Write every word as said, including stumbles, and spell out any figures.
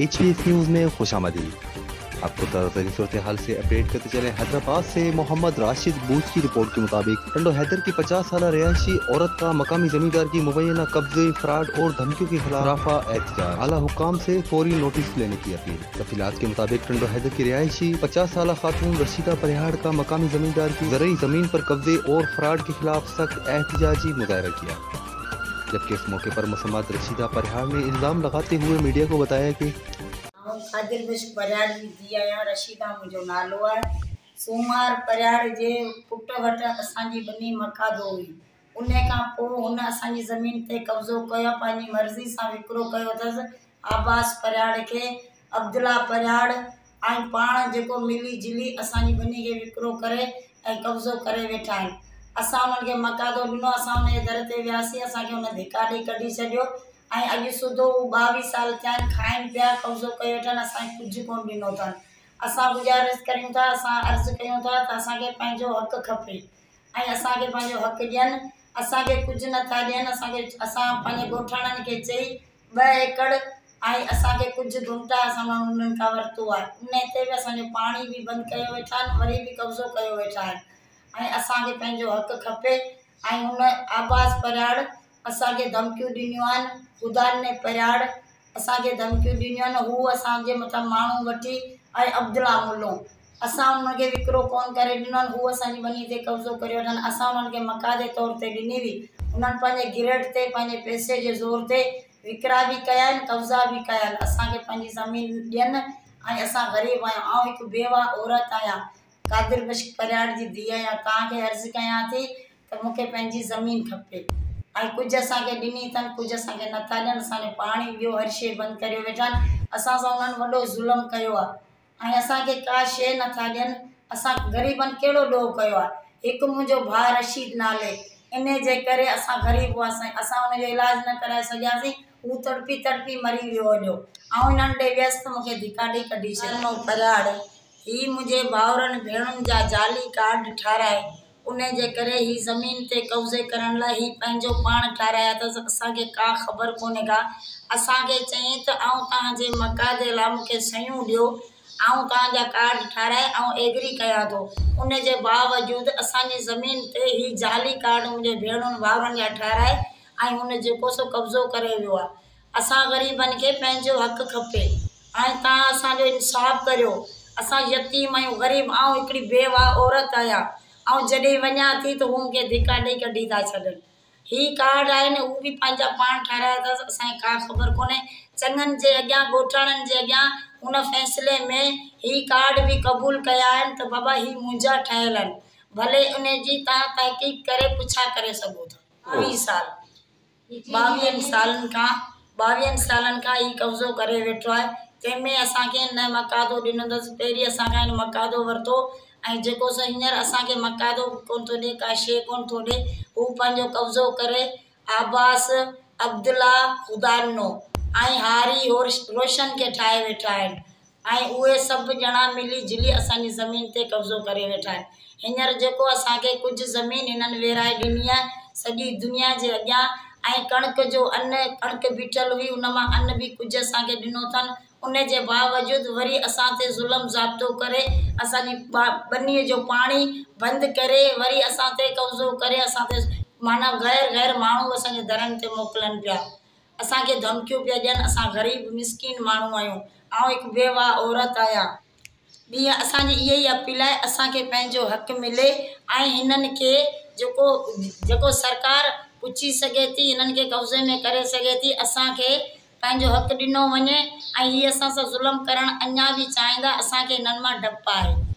H P S news में खुशामदीद। आपको ताज़ा सूरत हाल से अपडेट करते चले। हैदराबाद से मोहम्मद राशिद बूच की रिपोर्ट के मुताबिक टंडो हैदर की पचास साल रिहायशी औरत का मकामी जमींदार की मुबैना कब्जे, फ्रॉड और धमकियों के खिलाफ रफा एहतजाज। आला हुक्काम से फौरी नोटिस लेने की अपील। तफसीलात के मुताबिक टंडो हैदर की रिहायशी पचास साल खातून रशीदा परिहाड़ का मकामी जमींदार की ज़रूरी जमीन पर कब्जे और फ्रॉड के खिलाफ सख्त एहतजाजी मुजाहरा किया, जबकि इस मौके पर मुसम्मत रशीदा परिहाड़ ने इल्जाम लगाते हुए मीडिया को बताया कि कादिर बख्श परिहाड़ जी थी आहियां। रशीदा मुंहिंजो नालो आहे। सूमार परिहाड़ जे पुट वटि असांजी बनी मकादो हुई। उन खां पोइ हुन असांजी ज़मीन ते कब्ज़ो कयो, पंहिंजी मर्ज़ी सां विकिरो कयो अथसि। आबास परिहाड़ खे अब्दुल्ला परिहाड़ ऐं पाण जेको मिली जुली असांजी बनी खे विकिरो करे ऐं कब्ज़ो करे वेठा आहिनि। असां उन्हनि खे मकादो ॾिनो, असां उनजे दर ते वियासीं, असांखे उन धिका ॾेई कढी छॾियो ऐं अॼु सुधो ॿावीह साल थिया आहिनि, खाइनि पिया, कब्ज़ो कयो वेठा आहिनि, असांखे कुझु कोन ॾिनो अथनि। असां गुज़ारिश कयूं था, असां अर्ज़ु कयूं था त असांखे पंहिंजो हक़ु खपे ऐं असांखे पंहिंजो हक़ु ॾियनि। असांखे कुझु नथा ॾियनि। असांखे असां पंहिंजे ॻोठाणनि खे चई ॿ एकड़ ऐं असांखे कुझु गुंटा असां उन्हनि खां वरितो आहे। उन ते बि असांजो पाणी बि बंदि कयो वेठा आहिनि, वरी बि कब्ज़ो कयो वेठा आहिनि ऐं असांखे पंहिंजो हक़ु खपे। ऐं हुन आबास परिहाड़ असांखे धमकियूं ॾिनियूं आहिनि। ख़ुदा ने परिहाड़ असांखे धमकियूं ॾिनियूं आहिनि। हू असांजे मथां माण्हू वठी ऐं अब्दुल्ला मुल्लो असां उनखे विकिरो कोन करे ॾिनो आहिनि। हू असांजी बनी ते कब्ज़ो करे वठनि। असां उन्हनि खे मकादे तौर ते ॾिनी हुई। उन्हनि पंहिंजे गिरट ते पंहिंजे पैसे जे ज़ोर ते विकिरा बि कया आहिनि, कब्ज़ा बि कया आहिनि। असांखे पंहिंजी ज़मीन ॾियनि ऐं असां ग़रीब आहियूं। आउं हिकु बेवा औरत आहियां, कादिर बख्श परिहाड़ जी धीउ आहियां। तव्हांखे अर्ज़ु कयां थी त मूंखे पंहिंजी ज़मीन खपे ऐं कुझु असांखे ॾिनी अथनि, कुझु असांखे नथा ॾियनि। असांजो पाणी ॿियो हर शइ बंदि करे वेठा आहिनि। असां सां उन्हनि वॾो ज़ुल्म कयो आहे ऐं असांखे का शइ नथा ॾियनि। असां ग़रीबनि कहिड़ो ॾोह कयो आहे। हिकु मुंहिंजो भाउ रशीद नाले, इन जे करे असां ग़रीब हुआसीं। असां हुनजो इलाजु न कराए सघियासीं। हू तड़पी तड़पी मरी वियो अॼो। ऐं हिननि ॾे वियसि त मूंखे धिका ॾेई कढी छॾियो। परिहाड़ ही मुंहिंजे भाउरनि भेणुनि जा जाली कार्ड ठाराए, उन जे करे ही ज़मीन ते कब्ज़े करण लाइ ही पंहिंजो पाण ठाराया अथसि। असांखे का ख़बर कोन्हे का। असांखे चयईं त आउं तव्हांजे मकादे लाइ मूंखे शयूं ॾियो, आउं तव्हांजा कार्ड ठाराए ऐं एग्री कयां थो। उन जे बावजूदि असांजी ज़मीन ते ही जाली कार्ड मुंहिंजे भेणुनि भाउरनि जा ठाराए ऐं हुन जेको सो कब्ज़ो करे वियो आहे। असां ग़रीबनि खे पंहिंजो हक़ु खपे ऐं तव्हां असांजो इंसाफ़ करियो। असां यतीम आहियूं, ग़रीब। आउं हिकिड़ी बेवा औरत आहियां ऐं जॾहिं वञा थी त हू मूंखे धिका ॾेई कढी था छॾनि। ही कार्ड आहिनि, हू बि पंहिंजा पाण ठाराया अथसि। असांखे का ख़बर कोन्हे। चङनि जे अॻियां, ॻोठाणनि जे अॻियां हुन फ़ैसिले में ही कार्ड बि क़बूल कया आहिनि त बाबा ही मुंहिंजा ठहियल आहिनि। भले उन जी तव्हां तहक़ीक़ करे पुछा करे सघो था। ॿावीह साल ॿावीहनि सालनि खां ॿावीहनि सालनि खां ही कब्ज़ो करे वेठो आहे। तंहिंमें असांखे न मकादो ॾिनो अथसि। पहिरीं असांखां हिन मकादो वरितो ऐं जेको सो हींअर असांखे मकादो कोन थो ॾिए, का शइ कोन थो ॾिए। हू पंहिंजो कब्ज़ो करे आबास, अब्दुल्ला, ख़ुदानो ऐं हारी और रोशन खे ठाहे वेठा आहिनि ऐं उहे सभु ॼणा मिली जुली असांजी ज़मीन ते कब्ज़ो करे वेठा आहिनि। हींअर जेको असांखे कुझु ज़मीन हिननि विराए ॾिनी आहे सॼी दुनिया जे अॻियां, ऐं कणिक जो अन्न, कणिक बीठल हुई, उन मां अन्न बि कुझु असांखे ॾिनो अथनि। उन जे बावजूदि वरी असां ते ज़ुल्म ज़ाब्तो करे असांजी बनीअ जो पाणी बंदि करे वरी असां ते कब्ज़ो करे असां ते माना ग़ैर ग़ैर माण्हू असांजे दरनि ते मोकिलनि पिया। असांखे धमकियूं पिया ॾियनि। असां ग़रीब मिसकिन माण्हू आहियूं। ऐं हिकु बेवा औरत आहियां। ॿी असांजी इहा ई अपील आहे, असांखे पंहिंजो हक़ु मिले ऐं हिननि खे जेको जेको सरकार पुछी सघे थी, हिननि खे कब्ज़े में करे सघे थी। असांखे पंहिंजो हक़ु ॾिनो वञे ऐं हीअ असां सां ज़ुल्म करणु अञा बि चाहींदा। असांखे हिननि मां डपु आहे।